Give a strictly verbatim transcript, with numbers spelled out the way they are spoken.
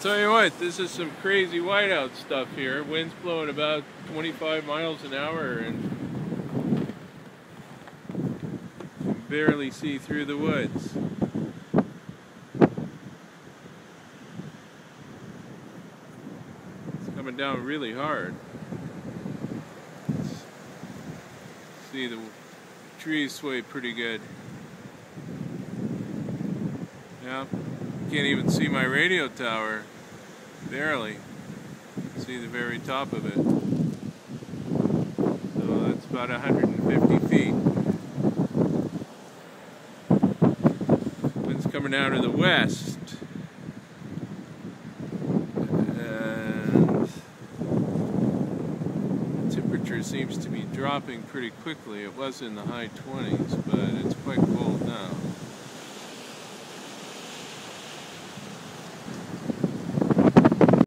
tell you what, this is some crazy whiteout stuff here. Wind's blowing about twenty-five miles an hour and you can barely see through the woods. It's coming down really hard. See, the trees sway pretty good. Yeah, can't even see my radio tower. Barely. See the very top of it. So that's about one hundred fifty feet. Wind's coming out of the west. And the temperature seems to be dropping pretty quickly. It was in the high twenties, but it's quite cold.